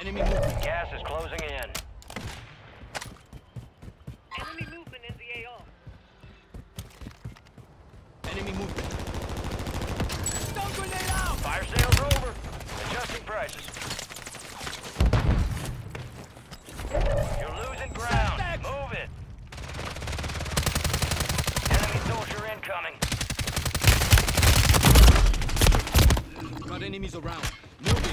Enemy movement. Gas is closing in. Enemy movement in the AO. Enemy movement. Stun grenade out! Fire sales over. Adjusting prices. You're losing ground. Move it. Enemy soldier incoming. Got enemies around. Moving.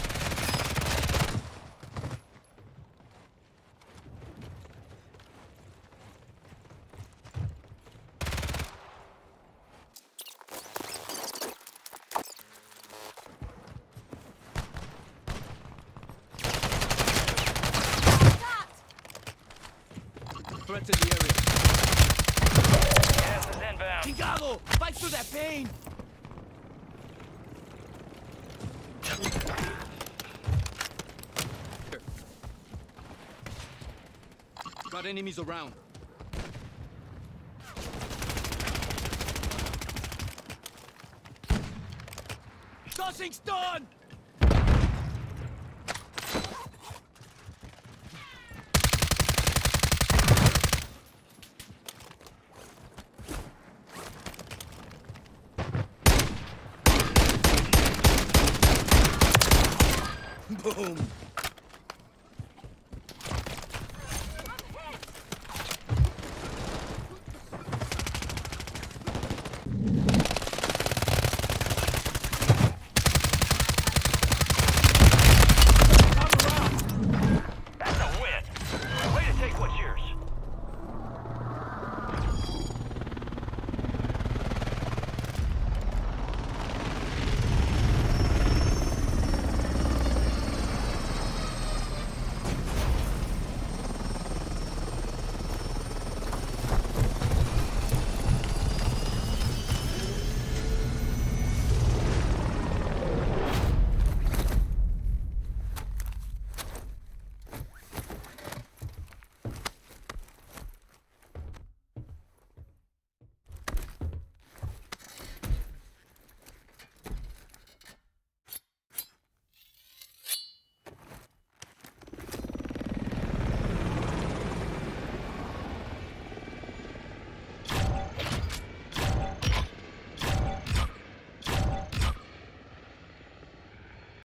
Threats in the area. Gas is inbound. Chingado! Fight through that pain! Got enemies around. Tossing stun! Boom!